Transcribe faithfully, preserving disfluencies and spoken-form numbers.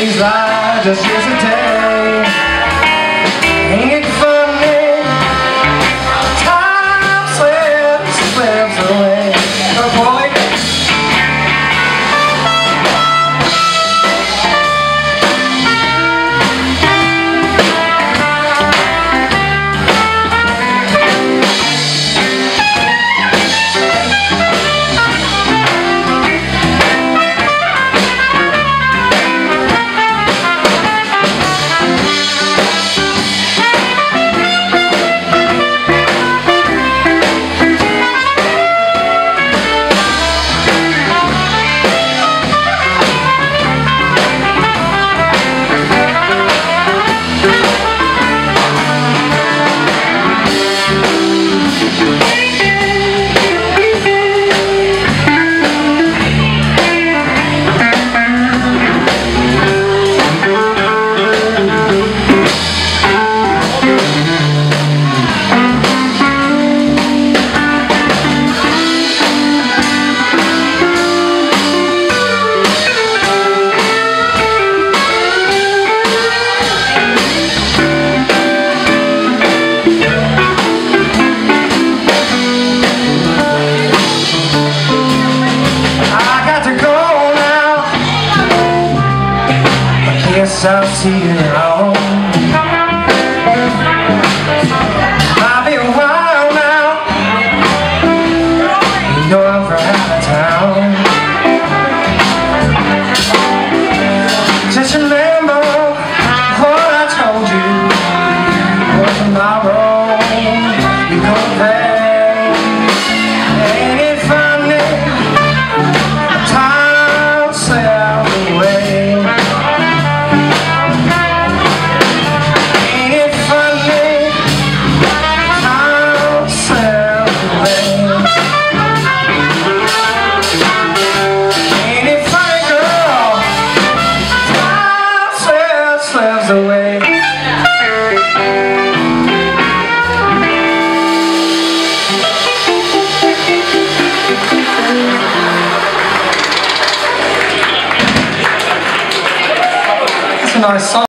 seems like just yesterday. Ain't it funny? Time slips, slips away. Oh boy. Guess I'll see you home. Might be a while now. You know I'm from out of town. Just remember what I told you. For tomorrow you go back. Ain't it funny? Time slips away. Away. It's a nice song.